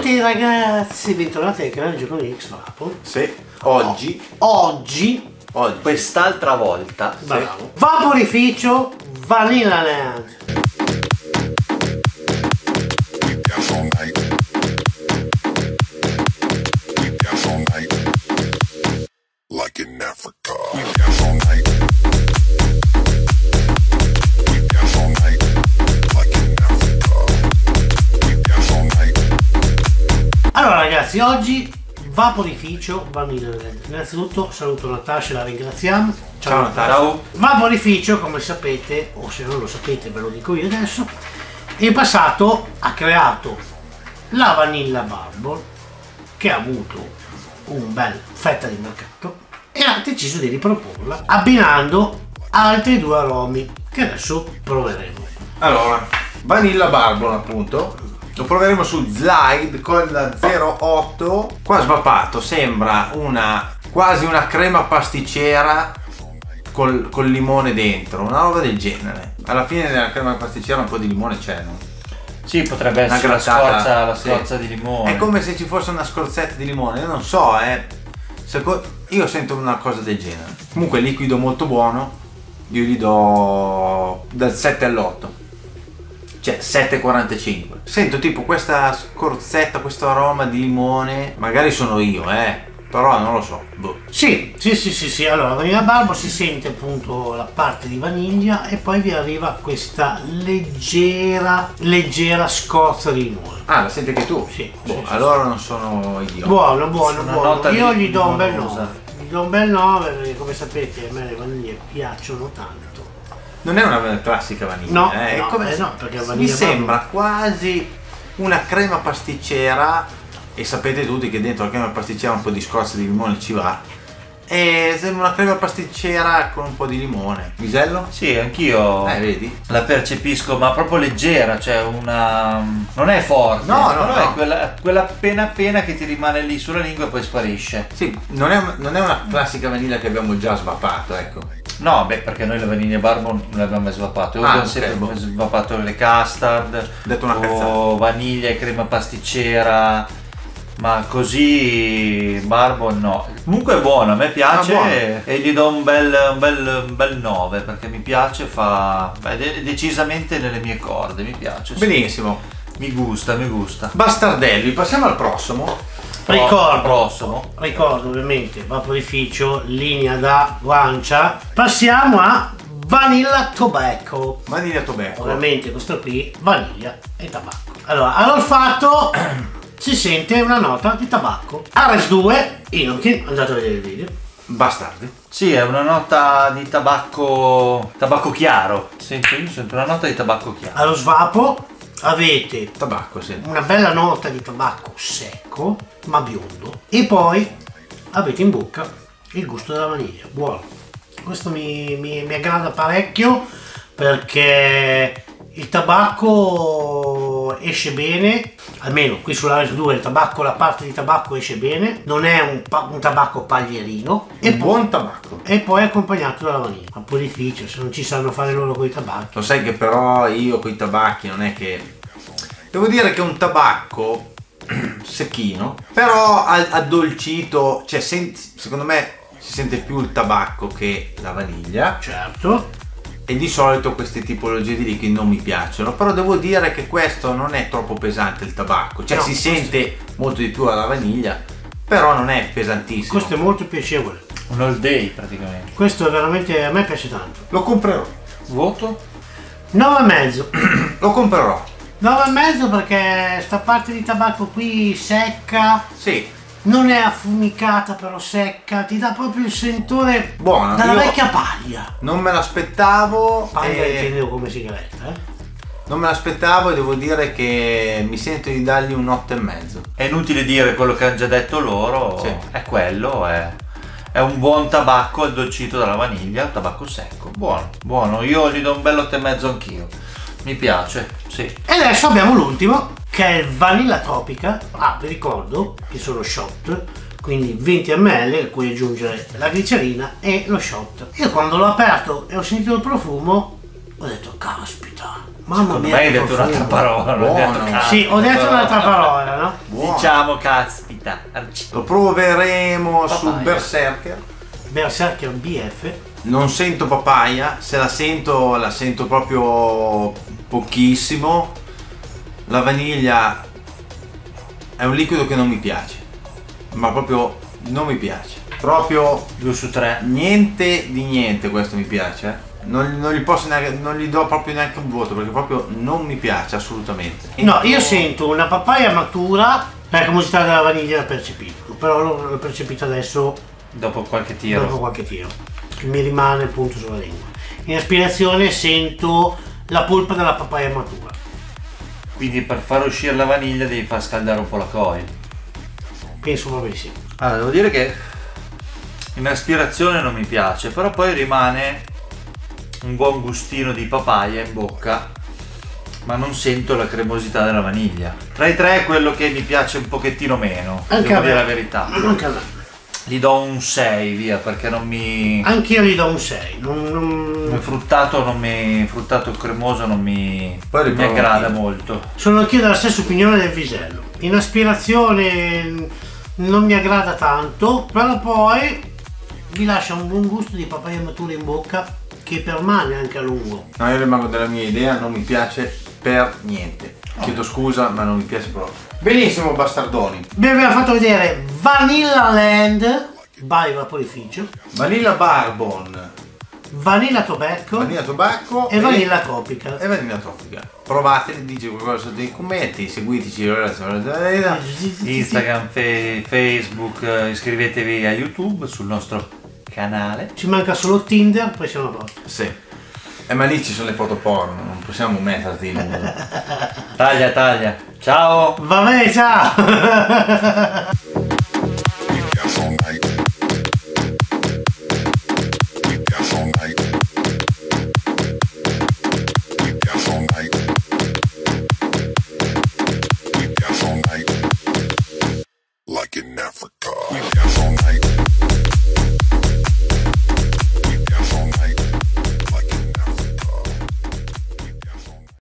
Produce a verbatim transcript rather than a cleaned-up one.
Benvenuti ragazzi, bentornati al canale Gioco di X-Vapo. Sì, oggi Oggi Oggi quest'altra volta bravo, sì. Vaporificio Vanilla Land. Like in Africa. We dance all night. We dance all night. Like in Africa. We dance all night. Allora ragazzi, oggi Vaporificio Vanilla Land. Innanzitutto saluto Natascia, la ringraziamo. Ciao, Ciao Natascia. Natascia. Vaporificio, come sapete, o se non lo sapete ve lo dico io adesso, in passato ha creato la Vanilla Bubble, che ha avuto un bel fetta di mercato e ha deciso di riproporla abbinando altri due aromi che adesso proveremo. Allora, Vanilla Bourbon appunto, lo proveremo su Slide con la zero otto. Qua svapato sembra una quasi una crema pasticcera col, col limone dentro, una roba del genere. Alla fine della crema pasticcera un po' di limone c'è, no? Sì, potrebbe Una essere la grattata, scorza, la sì. scorza di limone. È come se ci fosse una scorzetta di limone, io non so, eh. Seco- io sento una cosa del genere. Comunque liquido molto buono, io gli do dal sette all'otto, cioè sette virgola quarantacinque. Sento tipo questa scorzetta, questo aroma di limone, magari sono io, eh, però non lo so. Boh. Sì, sì, sì, sì, sì. Allora, Vanilla Bourbon si sente appunto la parte di vaniglia e poi vi arriva questa leggera, leggera scorza di limone. Ah, la senti anche tu? Sì, Boh, sì, sì, allora non sono idiota. Buono, buono, Una buono. nota Io di gli do un bel limonosa. nove. Gli do un bel nove perché come sapete a me le vaniglie piacciono tanto. Non è una classica vaniglia, No, eh, no, è come eh se- no, perché la mi vaniglia sembra quasi una crema pasticcera, e sapete tutti che dentro la crema pasticcera un po' di scorza di limone ci va, e sembra una crema pasticcera con un po' di limone. Visello? Sì, anch'io Eh, vedi? la percepisco, ma proprio leggera, cioè una... non è forte, No, no, però no. è quella, quella appena appena che ti rimane lì sulla lingua e poi sparisce. Sì, non è, non è una classica vaniglia che abbiamo già svapato, ecco. No, beh, perché noi le vaniglie bourbon non le abbiamo mai svapato. Io Ah, abbiamo ok, sempre boh. svapato le custard, Detto una cazzata. o vaniglia e crema pasticcera, ma così bourbon no. Comunque è buono, a me piace, Ah, buono. e, e gli do un bel, un bel, un bel nove perché mi piace, fa beh, de- decisamente nelle mie corde, mi piace. sì. Benissimo. Mi gusta, mi gusta. Bastardelli, passiamo al prossimo. Ricordo, prossimo. ricordo ovviamente Vaporificio, linea da guancia. Passiamo a Vanilla Tobacco. Vaniglia Tobacco. Ovviamente questo qui, vaniglia e tabacco. Allora, all'olfatto si sente una nota di tabacco. Ares due, Inokin, andate a vedere il video. Bastardi. Sì, è una nota di tabacco, tabacco chiaro. Sento, io sento una nota di tabacco chiaro. Allo svapo avete Tabacco, sì. una bella nota di tabacco secco ma biondo e poi avete in bocca il gusto della vaniglia. Buono, questo mi, mi, mi aggrada parecchio perché il tabacco esce bene, almeno qui sull'Ares due il tabacco, la parte di tabacco esce bene, non è un, pa- un tabacco paglierino e Un poi, buon tabacco. e poi è accompagnato dalla vaniglia. Un po' difficile se non ci sanno fare loro con i tabacchi. Lo sai che però io con i tabacchi non è che... Devo dire che un tabacco secchino, però a- addolcito, cioè senti- secondo me si sente più il tabacco che la vaniglia, Certo. e di solito queste tipologie di liquidi non mi piacciono, però devo dire che questo non è troppo pesante il tabacco, cioè No, si questo- sente molto di più alla vaniglia, però non è pesantissimo. Questo è molto piacevole. Un all day praticamente. Questo è veramente, a me piace tanto. Lo comprerò, Voto? nove e mezzo. lo comprerò, nove e mezzo perché sta parte di tabacco qui secca, sì. non è affumicata però secca, ti dà proprio il sentore Buono, dalla io- vecchia paglia. Non me l'aspettavo, Paglia e- intendevo come sigaretta, eh? non me l'aspettavo e devo dire che mi sento di dargli un otto e mezzo. È inutile dire quello che hanno già detto loro, Sì. è quello, è, è un buon tabacco addolcito dalla vaniglia, un tabacco secco, buono, buono, io gli do un bel otto e mezzo anch'io, mi piace, sì. E adesso abbiamo l'ultimo che è il Vanilla Tropica. Ah, vi ricordo che sono shot, quindi venti millilitri a cui aggiungere la glicerina e lo shot. Io quando l'ho aperto e ho sentito il profumo ho detto caspita, mamma Secondo mia me hai che detto un'altra profumo. parola, non hai Buono. detto cazzo. Sì, ho detto un'altra parola, no? Buono. Diciamo, caspita. arci- Lo proveremo su Papaya. Berserker. Berserker B F. Non sento papaya, se la sento la sento proprio pochissimo. La vaniglia è un liquido che non mi piace, ma proprio non mi piace. Proprio Due su tre. niente di niente questo mi piace. eh. Non, non gli posso neanche, non gli do proprio neanche un voto perché proprio non mi piace assolutamente. No, io sento una papaya matura, la cremosità della vaniglia la percepisco, però l'ho l'ho percepita adesso Dopo qualche tiro. dopo qualche tiro. Mi rimane il punto sulla lingua. In aspirazione sento la polpa della papaya matura. Quindi per far uscire la vaniglia devi far scaldare un po' la coil. Penso proprio di sì. Allora, devo dire che in aspirazione non mi piace, però poi rimane un buon gustino di papaya in bocca, ma non sento la cremosità della vaniglia. Tra i tre è quello che mi piace un pochettino meno, Anche devo a me. dire la verità. Anche a me. Gli do un sei via, perché non mi... Anch'io gli do un sei. Non, non- il fruttato non mi... fruttato cremoso non mi... Poi mi riprovo aggrada anch'io. molto. Sono anch'io della stessa opinione del Visello. In aspirazione non mi aggrada tanto, però poi vi lascia un buon gusto di papaya matura in bocca che permane anche a lungo. No, io rimango della mia idea, non mi piace per niente. Chiedo scusa, ma non mi piace proprio. Benissimo, bastardoni. Vi abbiamo fatto vedere Vanilla Land by Vaporificio, Vanilla Bourbon, Vanilla Tobacco Vanilla Tobacco e Vanilla Tropical. e Vanilla Tropica. Provate, dice qualcosa sotto nei commenti, seguiteci. Instagram, fe- Facebook, eh, iscrivetevi a YouTube sul nostro canale. Ci manca solo Tinder, poi siamo a posto. Sì. Eh, ma lì ci sono le foto porno, non possiamo metterti in uno. Taglia, taglia. Ciao! Va bene, ciao!